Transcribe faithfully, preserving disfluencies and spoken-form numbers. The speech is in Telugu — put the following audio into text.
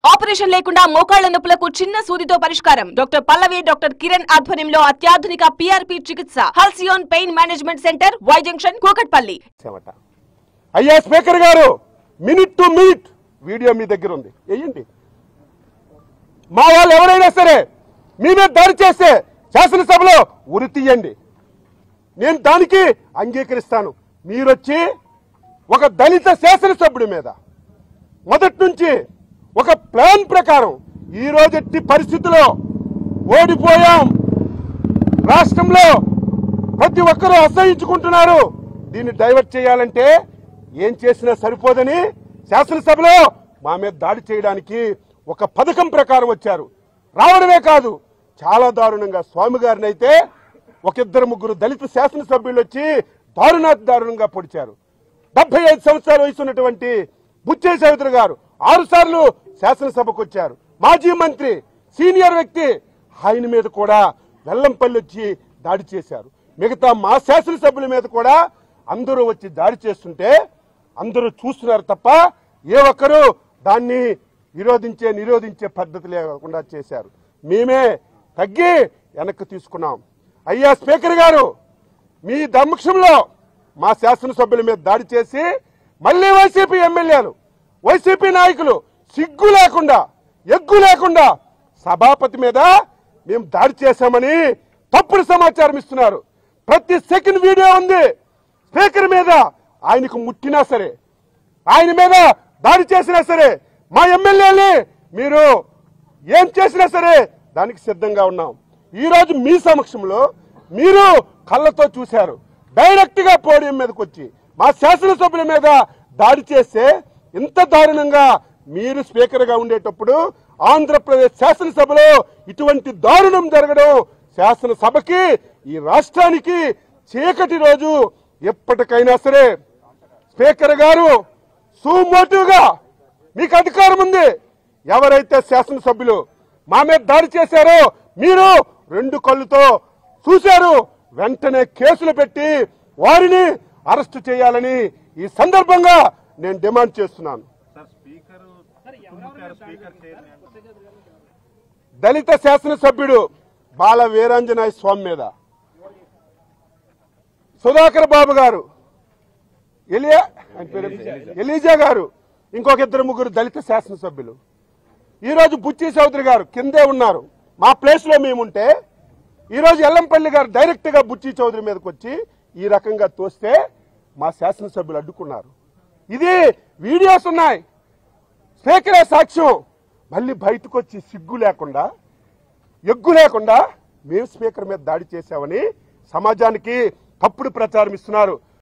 ఆపరేషన్ లేకుండా మోకాళ్ల నొప్పులకు చిన్న సూదితో పరిష్కారం. డాక్టర్ పల్లవి, డాక్టర్ కిరణ్ ఆధ్వర్యంలో అత్యాధునిక పీఆర్పీ చికిత్స. Halcyon pain management centre, Y junction, Kukatpally. అయ్యా స్పీకర్ గారు, మినిట్ టు మినిట్ వీడియో మీ దగ్గర ఉంది, వేయండి. మా వాళ్ళు ఎవరైనా సరే మీ మీద దాడి చేస్తే శాసనసభలో ఉరి తీయండి, నేను దానికి అంగీకరిస్తాను. మీరొచ్చి ఒక దళిత శాసనసభ్యుడి మీద మొదటి నుంచి ఒక ప్లాన్ ప్రకారం ఈ రోజు ఎట్టి పరిస్థితుల్లో ఓడిపోయాం, రాష్ట్రంలో ప్రతి ఒక్కరూ అసహించుకుంటున్నారు, దీన్ని డైవర్ట్ చేయాలంటే ఏం చేసినా సరిపోదని శాసనసభలో మా మీద దాడి చేయడానికి ఒక పథకం ప్రకారం వచ్చారు. రావడమే కాదు, చాలా దారుణంగా స్వామి గారిని అయితే ఒక ఇద్దరు ముగ్గురు దళిత శాసనసభ్యులు వచ్చి దారుణాతి దారుణంగా పొడిచారు. డెబ్బై ఐదు సంవత్సరాల వయసు ఉన్నటువంటి బుచ్చే చౌదరి గారు ఆరు సార్లు శాసనసభకు వచ్చారు, మాజీ మంత్రి, సీనియర్ వ్యక్తి, ఆయన మీద కూడా వెల్లంపల్లి వచ్చి దాడి చేశారు. మిగతా మా శాసనసభ్యుల మీద కూడా అందరూ వచ్చి దాడి చేస్తుంటే అందరూ చూస్తున్నారు తప్ప ఏ ఒక్కరూ దాన్ని విరోధించే నిరోధించే పద్ధతి లేకుండా చేశారు. మేమే తగ్గి వెనక్కి తీసుకున్నాం. అయ్యా స్పీకర్ గారు, మీ సమక్షంలో మా శాసనసభ్యుల మీద దాడి చేసి మళ్ళీ వైసీపీ ఎమ్మెల్యేలు, వైసీపీ నాయకులు సిగ్గు లేకుండా, ఎగ్గు లేకుండా సభాపతి మీద మేము దాడి చేశామని తప్పుడు సమాచారం ఇస్తున్నారు. ప్రతి సెకండ్ వీడియో ఉంది స్పీకర్ మీద. ఆయనకు ముట్టినా సరే, ఆయన మీద దాడి చేసినా సరే, మా ఎమ్మెల్యేని మీరు ఏం చేసినా సరే దానికి సిద్ధంగా ఉన్నాం. ఈ రోజు మీ సమక్షంలో మీరు కళ్ళతో చూశారు, డైరెక్ట్ గా పోడియం మీదకి వచ్చి మా శాసనసభ్యుల మీద దాడి చేస్తే ఇంత దారుణంగా మీరు స్పీకర్ గా ఉండేటప్పుడు ఆంధ్రప్రదేశ్ శాసనసభలో ఇటువంటి దారుణం జరగడం శాసనసభకి, ఈ రాష్ట్రానికి చీకటి రోజు. ఎప్పటికైనా సరే స్పీకర్ గారు సుమోటివ్ గా మీకు అధికారం ఉంది. ఎవరైతే శాసనసభ్యులు మా మీద దాడి చేశారో మీరు రెండు కళ్ళుతో చూశారు, వెంటనే కేసులు పెట్టి వారిని అరెస్టు చేయాలని ఈ సందర్భంగా నేను డిమాండ్ చేస్తున్నాను. దళిత శాసనసభ్యుడు బాల వీరాంజనేయ స్వామి మీద సుధాకర్ బాబు గారు, ఎలియా ఎలీజా గారు, ఇంకొక ఇద్దరు ముగ్గురు దళిత శాసనసభ్యులు, ఈరోజు బుచ్చి చౌదరి గారు కిందే ఉన్నారు. మా ప్లేస్ లో మేముంటే ఈరోజు ఎల్లంపల్లి గారు డైరెక్ట్ గా బుచ్చి చౌదరి మీదకి వచ్చి ఈ రకంగా తోస్తే మా శాసనసభ్యులు అడ్డుకున్నారు. ఇది వీడియోస్ ఉన్నాయి, స్పీకరే సాక్ష్యం. మళ్ళీ బయటకు వచ్చి సిగ్గు లేకుండా, ఎగ్గు లేకుండా మేము స్పీకర్ మీద దాడి చేశామని సమాజానికి తప్పుడు ప్రచారం ఇస్తున్నారు.